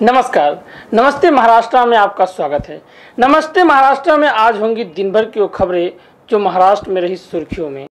नमस्कार। नमस्ते महाराष्ट्र में आपका स्वागत है। नमस्ते महाराष्ट्र में आज होंगी दिन भर की वो खबरें जो महाराष्ट्र में रही सुर्खियों में।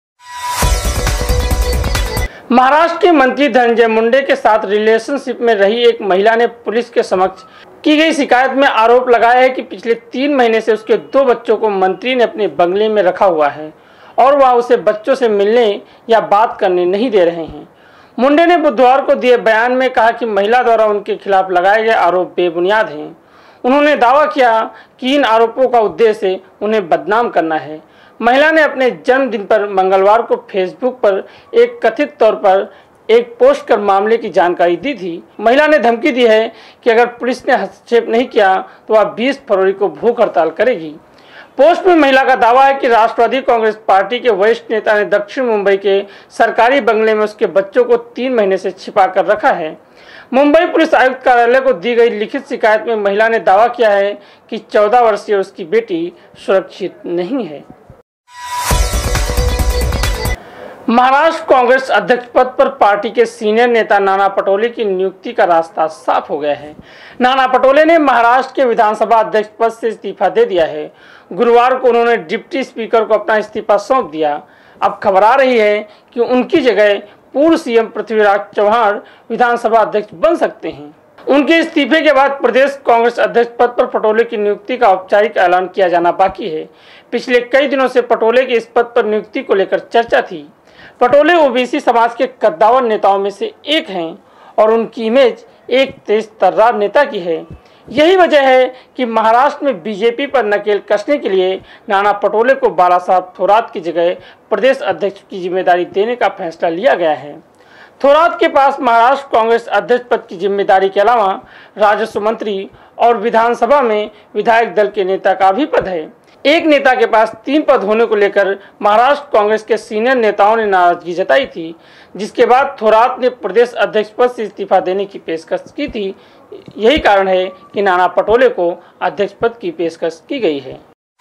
महाराष्ट्र के मंत्री धनंजय मुंडे के साथ रिलेशनशिप में रही एक महिला ने पुलिस के समक्ष की गई शिकायत में आरोप लगाया है कि पिछले 3 महीने से उसके 2 बच्चों को मंत्री ने अपने बंगले में रखा हुआ है और वह उसे बच्चों से मिलने या बात करने नहीं दे रहे हैं। मुंडे ने बुधवार को दिए बयान में कहा कि महिला द्वारा उनके खिलाफ लगाए गए आरोप बेबुनियाद हैं। उन्होंने दावा किया कि इन आरोपों का उद्देश्य उन्हें बदनाम करना है। महिला ने अपने जन्मदिन पर मंगलवार को फेसबुक पर एक कथित तौर पर एक पोस्ट कर मामले की जानकारी दी थी। महिला ने धमकी दी है कि अगर पुलिस ने हस्तक्षेप नहीं किया तो वह 20 फरवरी को भूख हड़ताल करेगी। पोस्ट में महिला का दावा है कि राष्ट्रवादी कांग्रेस पार्टी के वरिष्ठ नेता ने दक्षिण मुंबई के सरकारी बंगले में उसके बच्चों को 3 महीने से छिपा कर रखा है। मुंबई पुलिस आयुक्त कार्यालय को दी गई लिखित शिकायत में महिला ने दावा किया है कि 14 वर्षीय उसकी बेटी सुरक्षित नहीं है। महाराष्ट्र कांग्रेस अध्यक्ष पद पर पार्टी के सीनियर नेता नाना पटोले की नियुक्ति का रास्ता साफ हो गया है। नाना पटोले ने महाराष्ट्र के विधानसभा अध्यक्ष पद से इस्तीफा दे दिया है। गुरुवार को उन्होंने डिप्टी स्पीकर को अपना इस्तीफा सौंप दिया। अब खबर आ रही है कि उनकी जगह पूर्व सीएम पृथ्वीराज चव्हाण विधानसभा अध्यक्ष बन सकते हैं। उनके इस्तीफे के बाद प्रदेश कांग्रेस अध्यक्ष पद पर पटोले की नियुक्ति का औपचारिक ऐलान किया जाना बाकी है। पिछले कई दिनों से पटोले की इस पद पर नियुक्ति को लेकर चर्चा थी। पटोले ओबीसी समाज के कद्दावर नेताओं में से एक हैं और उनकी इमेज एक तेज तर्रार नेता की है। यही वजह है कि महाराष्ट्र में बीजेपी पर नकेल कसने के लिए नाना पटोले को बालासाहब थोरात की जगह प्रदेश अध्यक्ष की जिम्मेदारी देने का फैसला लिया गया है। थोरात के पास महाराष्ट्र कांग्रेस अध्यक्ष पद की जिम्मेदारी के अलावा राजस्व मंत्री और विधानसभा में विधायक दल के नेता का भी पद है। एक नेता के पास 3 पद होने को लेकर महाराष्ट्र कांग्रेस के सीनियर नेताओं ने नाराजगी जताई थी, जिसके बाद थोरात ने प्रदेश अध्यक्ष पद से इस्तीफा देने की पेशकश की थी। यही कारण है कि नाना पटोले को अध्यक्ष पद की पेशकश की गई है।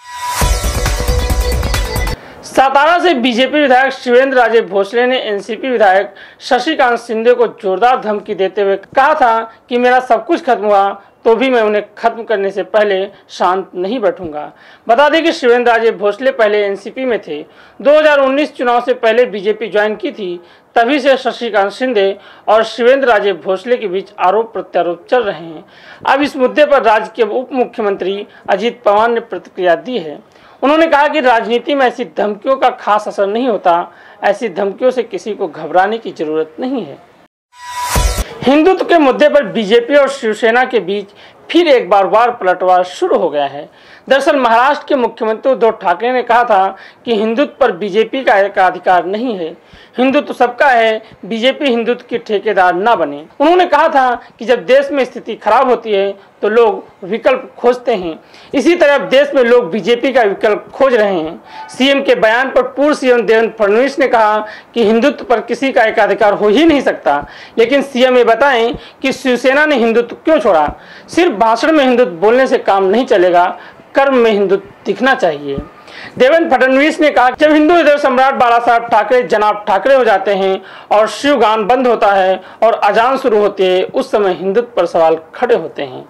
सातारा से बीजेपी विधायक शिवेंद्र राजे भोसले ने एनसीपी विधायक शशिकांत शिंदे को जोरदार धमकी देते हुए कहा था कि मेरा सब कुछ खत्म हुआ तो भी मैं उन्हें खत्म करने से पहले शांत नहीं बैठूंगा। बता दें कि शिवेंद्र राजे भोसले पहले एनसीपी में थे। 2019 चुनाव से पहले बीजेपी ज्वाइन की थी। तभी से शशिकांत शिंदे और शिवेंद्र राजे भोसले के बीच आरोप प्रत्यारोप चल रहे हैं। अब इस मुद्दे पर राज्य के उप मुख्यमंत्री अजित पवार ने प्रतिक्रिया दी है। उन्होंने कहा कि राजनीति में ऐसी धमकियों का खास असर नहीं होता। ऐसी धमकियों से किसी को घबराने की जरूरत नहीं है। हिंदुत्व के मुद्दे पर बीजेपी और शिवसेना के बीच फिर एक बार वार पलटवार शुरू हो गया है। दरअसल महाराष्ट्र के मुख्यमंत्री उद्धव ठाकरे ने कहा था कि हिंदुत्व पर बीजेपी का अधिकार नहीं है। हिंदुत्व सबका है, बीजेपी हिंदुत्व की ठेकेदार ना बने। उन्होंने कहा था कि जब देश में स्थिति खराब होती है तो लोग विकल्प खोजते हैं। इसी तरह देश में लोग बीजेपी का विकल्प खोज रहे हैं। सीएम के बयान पर पूर्व सीएम देवेंद्र फडणवीस ने कहा कि हिंदुत्व पर किसी का एकाधिकार हो ही नहीं सकता। लेकिन सीएम ये बताएं कि शिवसेना ने हिंदुत्व क्यों छोड़ा। सिर्फ भाषण में हिंदुत्व बोलने से काम नहीं चलेगा, कर्म में हिंदुत्व दिखना चाहिए। देवेंद्र फडणवीस ने कहा जब हिंदू हृदय सम्राट बालासाहब ठाकरे जनाब ठाकरे हो जाते हैं और शिव गान बंद होता है और अजान शुरू होती है, उस समय हिंदुत्व पर सवाल खड़े होते हैं।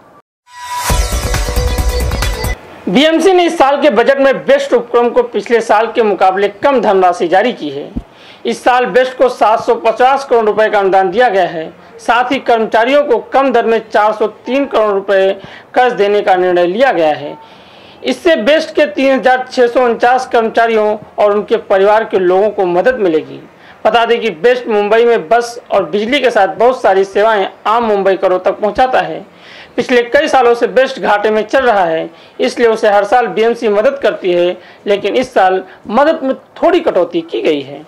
बीएमसी ने इस साल के बजट में बेस्ट उपक्रम को पिछले साल के मुकाबले कम धनराशि जारी की है। इस साल बेस्ट को 750 करोड़ रुपए का अनुदान दिया गया है। साथ ही कर्मचारियों को कम दर में 403 करोड़ रुपए कर्ज देने का निर्णय लिया गया है। इससे बेस्ट के 3649 कर्मचारियों और उनके परिवार के लोगों को मदद मिलेगी। बता दें कि बेस्ट मुंबई में बस और बिजली के साथ बहुत सारी सेवाएं आम मुंबईकरों तक पहुंचाता है। पिछले कई सालों से बेस्ट घाटे में चल रहा है, इसलिए उसे हर साल बीएमसी मदद करती है, लेकिन इस साल मदद में थोड़ी कटौती की गई है।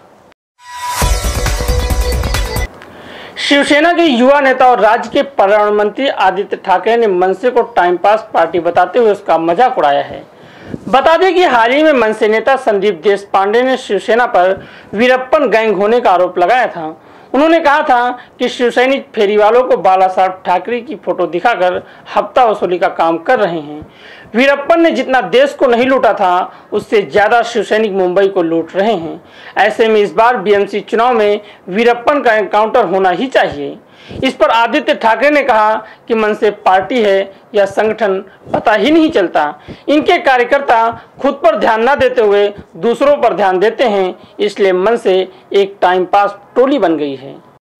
शिवसेना के युवा नेता और राज्य के पर्यावरण मंत्री आदित्य ठाकरे ने मनसे को टाइम पास पार्टी बताते हुए उसका मजाक उड़ाया है। बता दें कि हाल ही में मनसे नेता संदीप देशपांडे ने शिवसेना पर वीरप्पन गैंग होने का आरोप लगाया था। उन्होंने कहा था कि शिवसैनिक फेरीवालों को बालासाहब ठाकरे की फोटो दिखाकर हफ्ता वसूली का काम कर रहे हैं। वीरप्पन ने जितना देश को नहीं लूटा था उससे ज्यादा शिवसैनिक मुंबई को लूट रहे हैं। ऐसे में इस बार बीएमसी चुनाव में वीरप्पन का एनकाउंटर होना ही चाहिए। इस पर आदित्य ठाकरे ने कहा कि मनसे पार्टी है या संगठन पता ही नहीं चलता। इनके कार्यकर्ता खुद पर ध्यान न देते हुए दूसरों पर ध्यान देते हैं, इसलिए मनसे एक टाइम पास टोली बन गई है।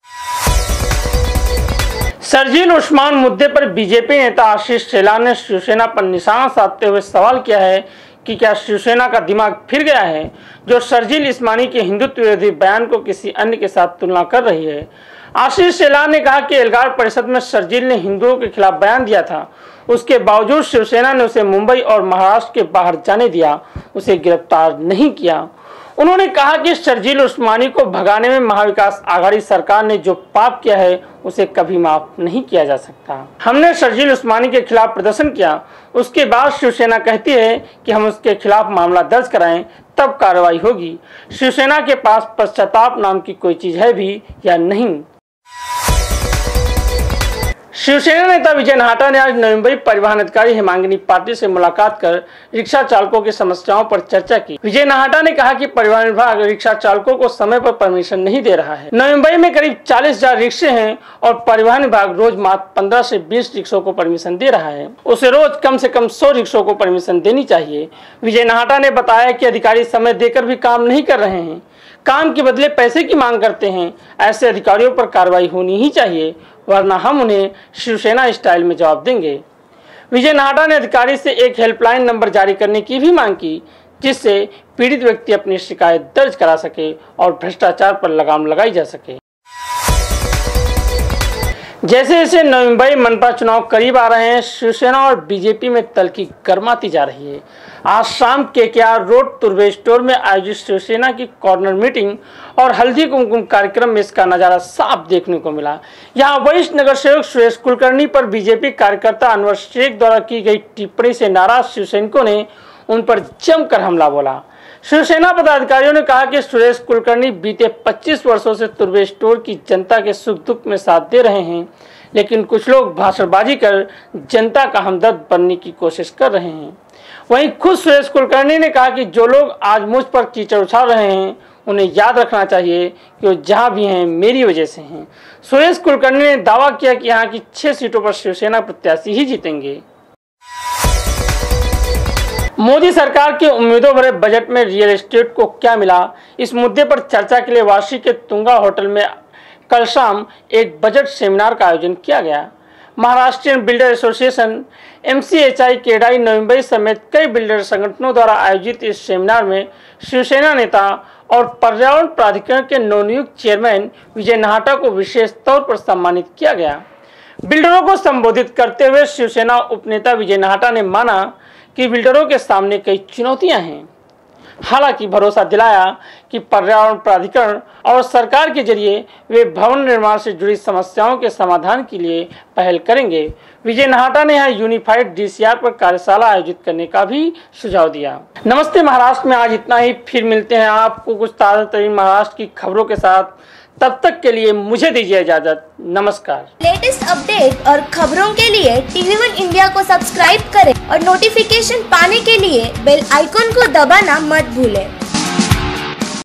शर्जील उस्मान मुद्दे पर बीजेपी नेता आशीष शेलार ने शिवसेना पर निशाना साधते हुए सवाल किया है कि क्या शिवसेना का दिमाग फिर गया है, जो शर्जील उस्मानी के हिंदुत्व विरोधी बयान को किसी अन्य के साथ तुलना कर रही है। आशीष शेलार ने कहा कि एल्गार परिषद में शर्जील ने हिंदुओं के खिलाफ बयान दिया था, उसके बावजूद शिवसेना ने उसे मुंबई और महाराष्ट्र के बाहर जाने दिया, उसे गिरफ्तार नहीं किया। उन्होंने कहा कि शर्जील उस्मानी को भगाने में महाविकास आघाड़ी सरकार ने जो पाप किया है उसे कभी माफ नहीं किया जा सकता। हमने शर्जील उस्मानी के खिलाफ प्रदर्शन किया, उसके बाद शिवसेना कहती है कि हम उसके खिलाफ मामला दर्ज कराएं, तब कार्रवाई होगी। शिवसेना के पास पश्चाताप नाम की कोई चीज है भी या नहीं। शिवसेना नेता विजय नाहटा ने आज नवी मुंबई परिवहन अधिकारी हेमांगिनी पाटिल से मुलाकात कर रिक्शा चालकों की समस्याओं पर चर्चा की। विजय नाहटा ने कहा कि परिवहन विभाग रिक्शा चालकों को समय पर परमिशन नहीं दे रहा है। नवी मुंबई में करीब 40,000 रिक्शे हैं और परिवहन विभाग रोज मात्र 15 से 20 रिक्शों को परमिशन दे रहा है। उसे रोज कम से कम 100 रिक्शों को परमिशन देनी चाहिए। विजय नाहटा ने बताया कि अधिकारी समय देकर भी काम नहीं कर रहे हैं, काम के बदले पैसे की मांग करते हैं। ऐसे अधिकारियों पर कार्रवाई होनी ही चाहिए, वरना हम उन्हें शिवसेना स्टाइल में जवाब देंगे। विजय नाहटा ने अधिकारी से एक हेल्पलाइन नंबर जारी करने की भी मांग की, जिससे पीड़ित व्यक्ति अपनी शिकायत दर्ज करा सके और भ्रष्टाचार पर लगाम लगाई जा सके। जैसे जैसे नवी मुंबई मनपा चुनाव करीब आ रहे हैं, शिवसेना और बीजेपी में तल्खी गर्माती जा रही है। आज शाम केकेआर रोड तुर्वे स्टोर में आयोजित शिवसेना की कॉर्नर मीटिंग और हल्दी कुमकुम कार्यक्रम में इसका नजारा साफ देखने को मिला। यहाँ वरिष्ठ नगर सेवक सुरेश कुलकर्णी पर बीजेपी कार्यकर्ता अनवर शेख द्वारा की गई टिप्पणी से नाराज शिवसैनिकों ने उन पर जमकर हमला बोला। शिवसेना पदाधिकारियों ने कहा कि सुरेश कुलकर्णी बीते 25 वर्षों से तुर्वे स्टोर की जनता के सुख दुख में साथ दे रहे हैं, लेकिन कुछ लोग भाषणबाजी कर जनता का हमदर्द बनने की कोशिश कर रहे हैं। वहीं खुद सुरेश कुलकर्णी ने कहा कि जो लोग आज मुझ पर कीचड़ उछाल रहे हैं, उन्हें याद रखना चाहिए कि वो जहां भी हैं मेरी वजह से हैं। सुरेश कुलकर्णी ने दावा किया कि यहाँ की 6 सीटों पर शिवसेना प्रत्याशी ही जीतेंगे। मोदी सरकार के उम्मीदों भरे बजट में रियल एस्टेट को क्या मिला, इस मुद्दे पर चर्चा के लिए वाशी के तुंगा होटल में कल शाम एक बजट सेमिनार का आयोजन किया गया। महाराष्ट्रियन बिल्डर एसोसिएशन, MCHI, केडाई, नवी मुंबई समेत कई बिल्डर संगठनों द्वारा आयोजित इस सेमिनार में शिवसेना नेता और पर्यावरण प्राधिकरण के नवनियुक्त चेयरमैन विजय नाहटा को विशेष तौर पर सम्मानित किया गया। बिल्डरों को संबोधित करते हुए शिवसेना उपनेता विजय नाहटा ने माना कि बिल्डरों के सामने कई चुनौतियां हैं, हालांकि भरोसा दिलाया कि पर्यावरण प्राधिकरण और सरकार के जरिए वे भवन निर्माण से जुड़ी समस्याओं के समाधान के लिए पहल करेंगे। विजय नाहटा ने यहाँ यूनिफाइड DCR पर कार्यशाला आयोजित करने का भी सुझाव दिया। नमस्ते महाराष्ट्र में आज इतना ही, फिर मिलते हैं आपको कुछ ताज़ा तरीन महाराष्ट्र की खबरों के साथ। तब तक के लिए मुझे दीजिए इजाजत। नमस्कार। लेटेस्ट अपडेट और खबरों के लिए TV1 इंडिया को सब्सक्राइब करें और नोटिफिकेशन पाने के लिए बेल आइकॉन को दबाना मत भूलें।